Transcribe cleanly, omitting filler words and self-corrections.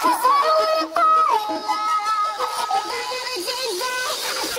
'Cause I wanna fall in love. If I never did that,